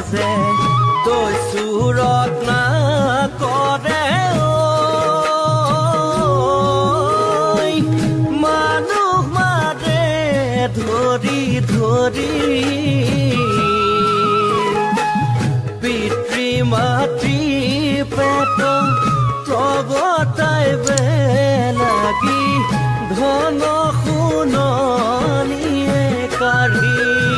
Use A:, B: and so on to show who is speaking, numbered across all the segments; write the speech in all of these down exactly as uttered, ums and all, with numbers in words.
A: মাজে তই সুৰত না কৰে মানুহ মাৰে ধৰি ধৰি পিতৃ মাতৃ পেট প্ৰগতাই বেলাগি ধন সোণনিয়ে কাঢ়ি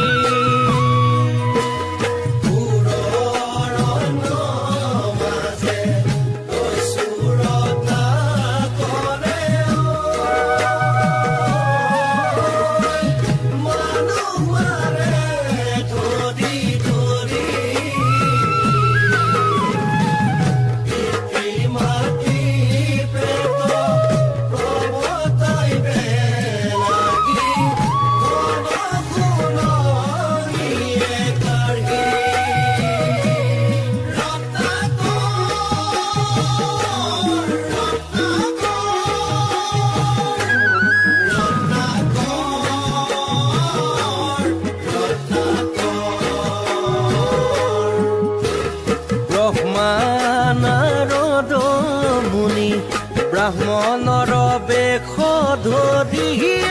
A: ব্ৰাহ্মণৰ বেশ ধৰি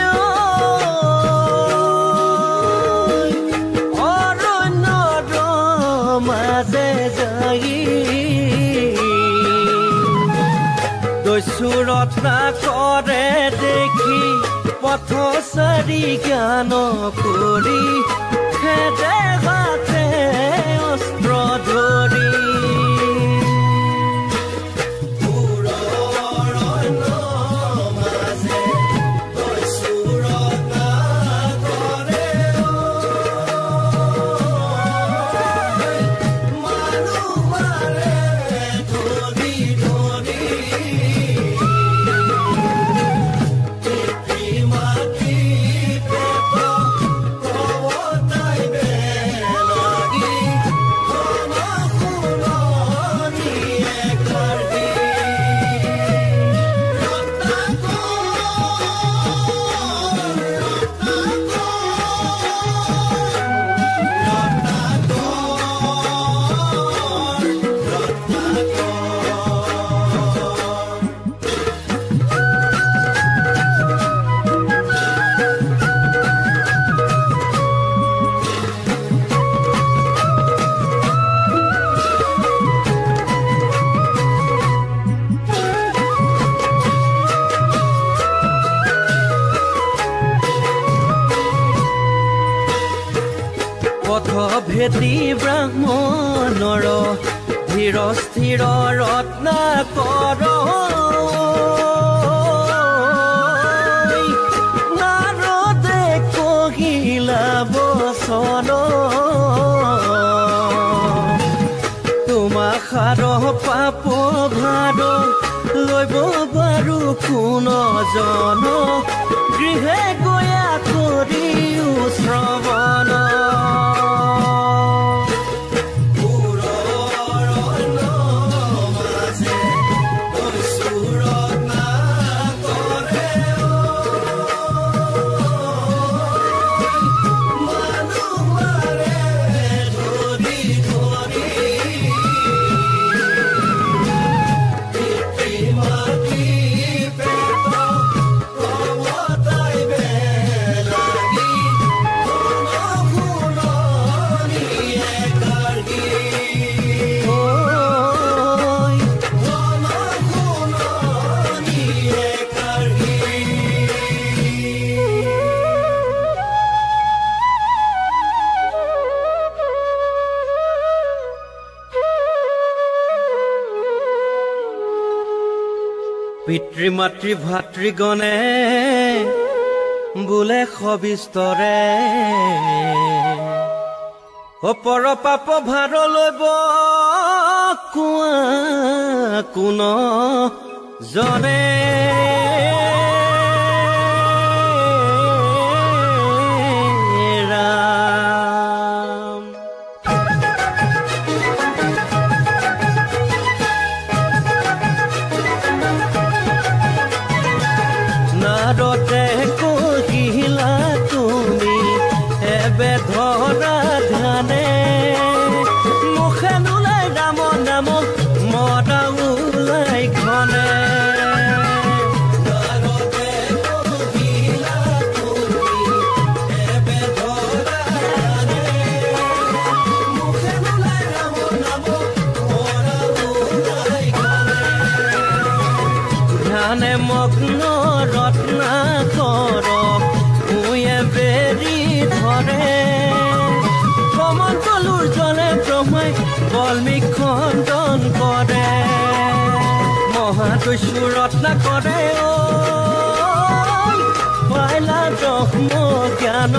A: অৰণ্যৰ মাজে যাই দস্যুৰত না কৰে দেখি পথচাৰী জ্ঞান কৰি খেদে হাতে অস্ত্ৰ ধৰি ভেটি ব্ৰাহ্মণৰ ধীৰ স্থিৰ ৰত্নাকৰ নাৰদে কহিলা বচন তোমাক সাৰ পাপ ভাৰ লব বাৰু কোন জন গৃহে গয়া কৰিও শ্ৰৱণ পিতৃ মাতৃ ভাতৃগণে বোলে সবিস্তৰে অপৰ পাপ ভাৰ লব কোৱা কোন জনে নাৰদে কহিলা তুমি এবে ধৰা ধ্যানে কৰ মুয়ে বেৰি ধৰে কমণ্ডলুৰ জলে ব্ৰহ্মাই বল্মীক খণ্ডন কৰে মহাদস্যু ৰত্ন কৰে ঐ পাইলা ব্ৰহ্ম জ্ঞান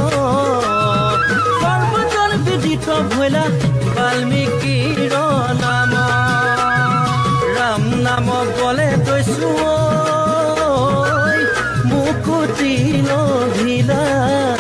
A: সৰ্বজন বিদিত ভৈলা বাল্মীকিৰ নাম ৰাম নাম বলে দস্যু মুকুতি লভিলা